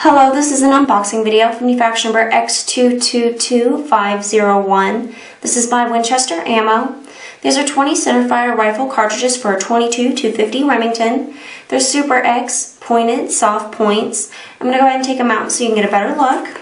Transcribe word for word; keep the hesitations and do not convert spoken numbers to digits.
Hello, this is an unboxing video from the faction number X two two two five zero one. This is by Winchester Ammo. These are twenty centerfire rifle cartridges for a twenty-two two fifty Remington. They're Super X pointed soft points. I'm going to go ahead and take them out so you can get a better look.